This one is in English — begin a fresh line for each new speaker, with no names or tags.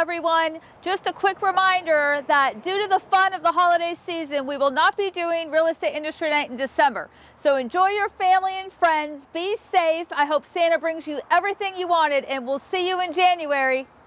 everyone. Just a quick reminder that due to the fun of the holiday season, we will not be doing Real Estate Industry Night in December. So enjoy your family and friends. Be safe. I hope Santa brings you everything you wanted, and we'll see you in January.